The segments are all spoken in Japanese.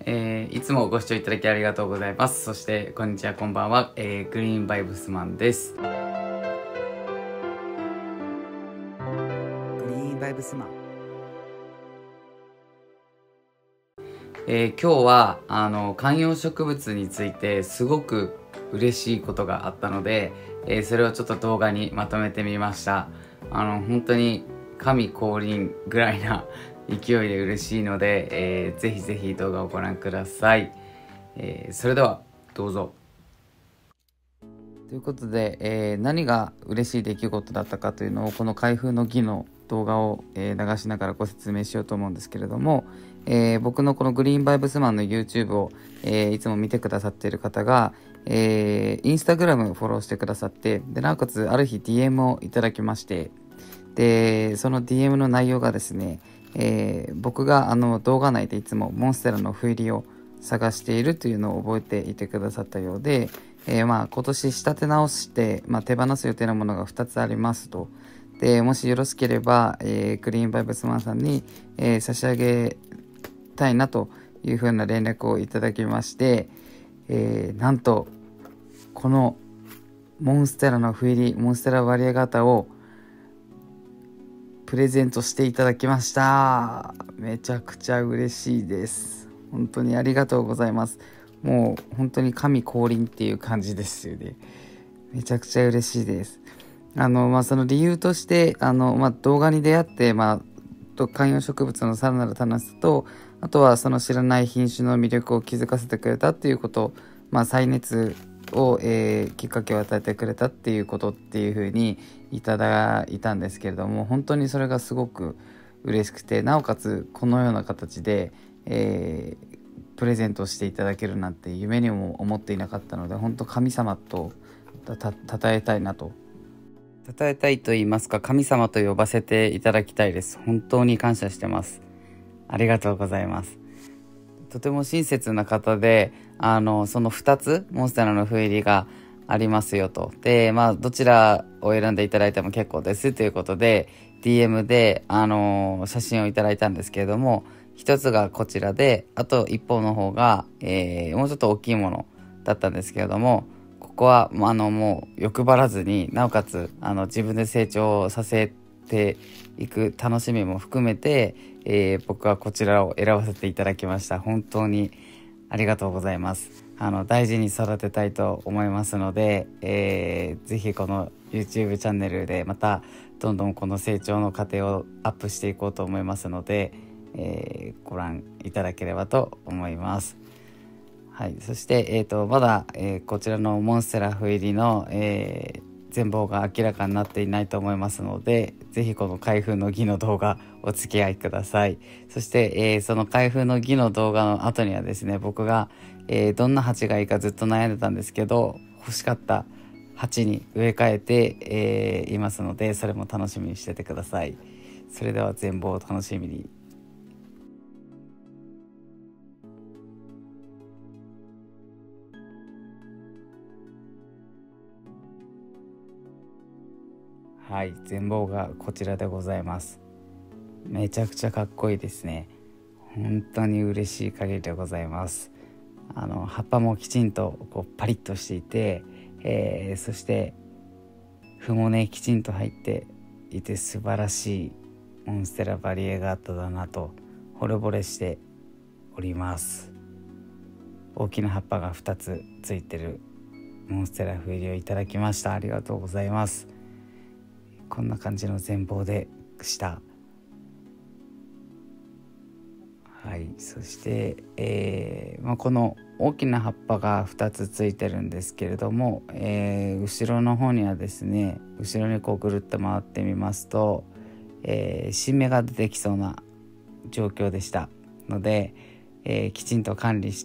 いつもご視聴いただきありがとうございます。そしてこんにちは、こんばんは、グリーンバイブスマンです。 グリーンバイブスマン。 今日は観葉植物についてすごく嬉しいことがあったので、それをちょっと動画にまとめてみました。本当に神降臨ぐらいな勢いで嬉しいので、ぜひぜひ動画をご覧ください。それではどうぞ。ということで、何が嬉しい出来事だったかというのをこの開封の儀の動画を、流しながらご説明しようと思うんですけれども、僕のこのグリーンバイブスマンの YouTube を、いつも見てくださっている方が、インスタグラムフォローしてくださって、でなおかつある日 DM をいただきまして、でその DM の内容がですね、僕が動画内でいつもモンステラの不入りを探しているというのを覚えていてくださったようで、今年仕立て直して、手放す予定のものが2つありますと。でもしよろしければ、グリーンバイブスマンさんに、差し上げたいなというふうな連絡をいただきまして、なんとこのモンステラの不入りモンステラバリエガタをプレゼントしていただきました。めちゃくちゃ嬉しいです。本当にありがとうございます。もう本当に神降臨っていう感じですよね。めちゃくちゃ嬉しいです。その理由として動画に出会って、観葉植物のさらなる楽しさと、あとはその知らない品種の魅力を気づかせてくれたっていうこと、再熱を、きっかけを与えてくれたっていうことっていう風にいただいたんですけれども、本当にそれがすごく嬉しくて、なおかつこのような形で、プレゼントしていただけるなんて夢にも思っていなかったので、本当神様と称えたいなと、称えたいと言いますか、神様と呼ばせていただきたいです。本当に感謝してます。ありがとうございます。とても親切な方で、その2つモンステラの不入りがありますよと。でどちらを選んでいただいても結構ですということで DM で、写真をいただいたんですけれども、一つがこちらで、あと一方の方が、もうちょっと大きいものだったんですけれども、ここはもう欲張らずに、なおかつ自分で成長させていく楽しみも含めて、僕はこちらを選ばせていただきました。本当にありがとうございます。大事に育てたいと思いますので、ぜひこの YouTube チャンネルでまたどんどんこの成長の過程をアップしていこうと思いますので、ご覧いただければと思います。はい、そして、まだ、こちらのモンステラ不入りの、全貌が明らかになっていないと思いますので、ぜひこの開封の儀の動画お付き合いください。そして、その開封の儀の動画の後にはですね、僕が、どんな鉢がいいかずっと悩んでたんですけど、欲しかった鉢に植え替えて、いますので、それも楽しみにしててください。それでは全貌を楽しみに。はい、全貌がこちらでございます。めちゃくちゃかっこいいですね。本当に嬉しい限りでございます。葉っぱもきちんとこうパリッとしていて、そして斑もねきちんと入っていて素晴らしいモンステラバリエガータだなと惚れ惚れしております。大きな葉っぱが2つついてるモンステラ不入りをいただきました。ありがとうございます。こんな感じの全貌でした。はい、そして、この大きな葉っぱが2つついてるんですけれども、後ろの方にはですね、後ろにこうぐるっと回ってみますと、新芽が出てきそうな状況でしたので、きちんと管理して、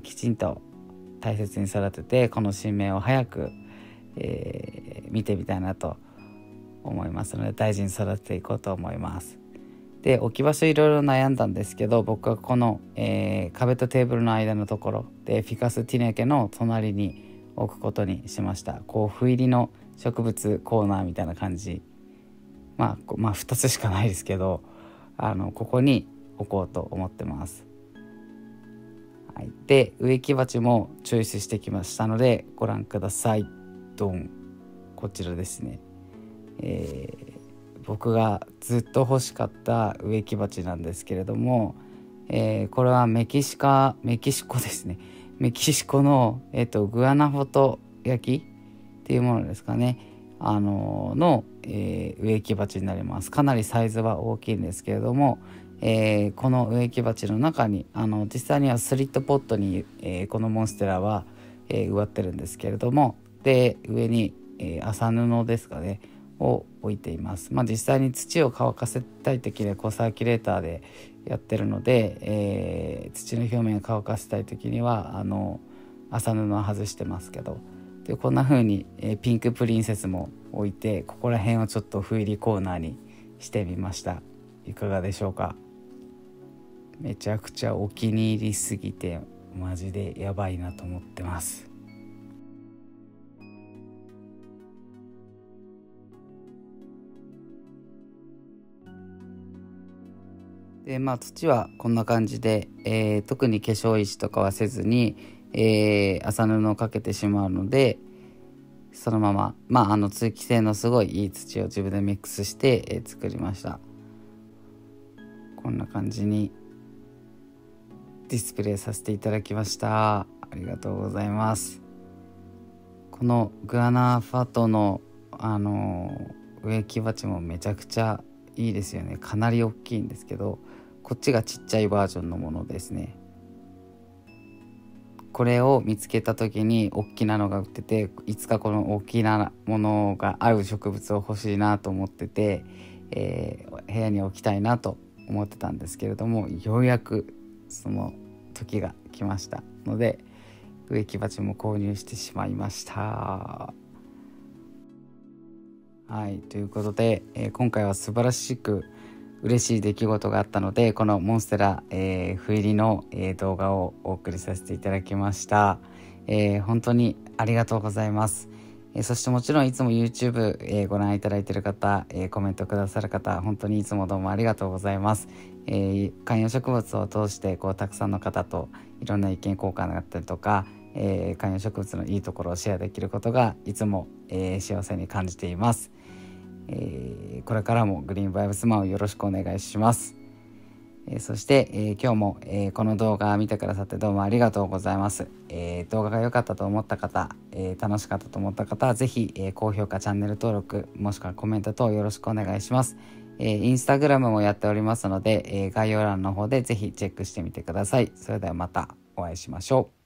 きちんと大切に育てて、この新芽を早く、見てみたいなと思いますので、大事に育てていこうと思います。で、置き場所いろいろ悩んだんですけど、僕はこの、壁とテーブルの間のところでフィカスティネケの隣に置くことにしました。こう不入りの植物コーナーみたいな感じ、2つしかないですけど、ここに置こうと思ってます。 はい、で植木鉢もチョイスしてきましたのでご覧ください。ドン、こちらですね。僕がずっと欲しかった植木鉢なんですけれども、これはメキシコですね。メキシコの、グアナフォト焼きっていうものですかね。植木鉢になります。かなりサイズは大きいんですけれども、この植木鉢の中に実際にはスリットポットに、このモンステラは、植わってるんですけれども、で上に、麻布ですかねを置いています。実際に土を乾かせたい時にはサーキュレーターでやってるので、土の表面を乾かせたい時には麻布を外してますけど、でこんな風に、ピンクプリンセスも置いて、ここら辺をちょっと不入りコーナーにしてみました。いかがでしょうか。めちゃくちゃお気に入りすぎてマジでやばいなと思ってます。で土はこんな感じで、特に化粧石とかはせずに、麻布をかけてしまうので、そのまま、通気性のすごいいい土を自分でミックスして、作りました。こんな感じにディスプレイさせていただきました。ありがとうございます。このグアナファトの植木鉢もめちゃくちゃいいですよね。かなり大きいんですけど、こっちがちっちゃいバージョンのものですね。これを見つけた時に大きなのが売ってて、いつかこの大きなものが合う植物を欲しいなと思ってて、部屋に置きたいなと思ってたんですけれども、ようやくその時が来ましたので、植木鉢も購入してしまいました。はい、ということで、今回は素晴らしく嬉しい出来事があったので、このモンステラ、不入りの、動画をお送りさせていただきました。本当にありがとうございます。そしてもちろんいつも YouTube、ご覧いただいている方、コメントくださる方、本当にいつもどうもありがとうございます。観葉植物を通してたくさんの方といろんな意見交換だったりとか、観葉植物のいいところをシェアできることがいつも、幸せに感じています。これからもグリーンバイブスマンをよろしくお願いします。そして、今日も、この動画見てくださってどうもありがとうございます。動画が良かったと思った方、楽しかったと思った方はぜひ、高評価、チャンネル登録、もしくはコメント等よろしくお願いします。インスタグラムもやっておりますので、概要欄の方でぜひチェックしてみてください。それではまたお会いしましょう。